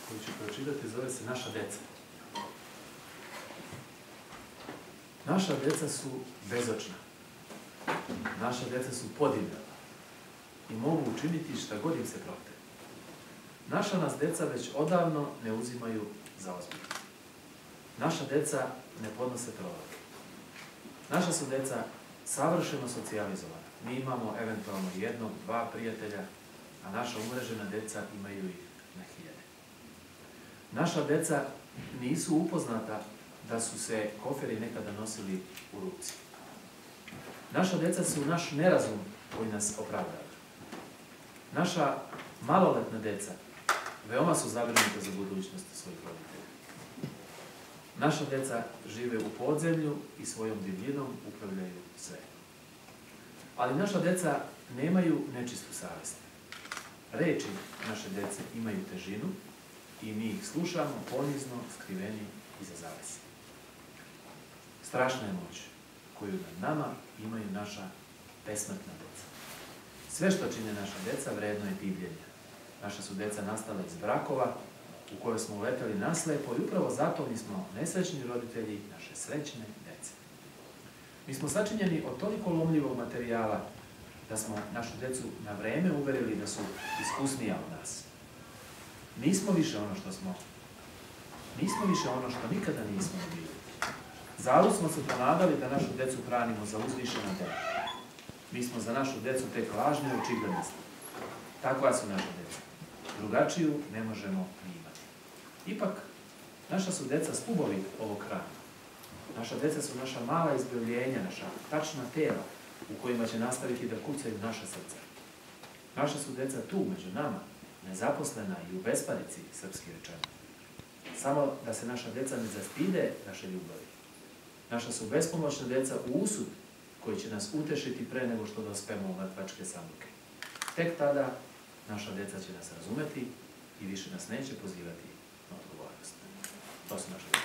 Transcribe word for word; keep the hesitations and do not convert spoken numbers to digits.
koju ću pročitati zove se Naša deca. Naša deca su bezočna. Naša deca su podivljala i mogu učiniti šta god im se prohte. Naša nas deca već odavno ne uzimaju za ozbiljno. Naša deca ne podnose provake. Naša su deca savršeno socijalizovana. Mi imamo eventualno jednog, dva prijatelja, a naša umrežena deca imaju ih na hiljade. Naša deca nisu upoznata da su se koferi nekada nosili u ruci. Naša deca su naš nerazum koji nas opravdava. Naša maloletna deca veoma su zabrinuta za budućnost svojih roditelja. Naša deca žive u podzemlju i svojom divljinom upravljaju sve. Ali naša deca nemaju nečistu savjest. Reči naše dece imaju težinu i mi ih slušamo ponizno, skriveni iza zavese. Strašna je moć koju nad nama imaju naša besmrtna deca. Sve što čine naša deca vredno je divljenja. Naša su deca nastala iz brakova u koje smo uleteli naslepo i upravo zato mi smo nesrećni roditelji naše srećne dece. Mi smo sačinjeni od toliko lomljivog materijala da smo našu decu na vreme uverili da su iskusnija od nas. Nismo više ono što smo. Nismo više ono što nikada nismo bili. Zalud smo se ponadali da našu decu hranimo za uzvišena dela. Mi smo za našu decu tek lažne očiglednosti. Takva su naša deca. Drugačiju ne možemo ni imati. Ipak, naša su deca stubovi ovog hrana. Naša deca su naša mala izbavljenja, naša tačna tela u kojima će nastaviti da kucaju naša srca. Naša su deca tu, među nama, nezaposlena i u besparici, srpski rečeno. Samo da se naša deca ne zastide naše ljubavi. Naša su bespomoćna deca u usud koji će nas utešiti pre nego što dospemo u mrtvačke sanduke. Tek tada naša deca će nas razumeti i više nas neće pozivati na odgovornost. To su naše deca.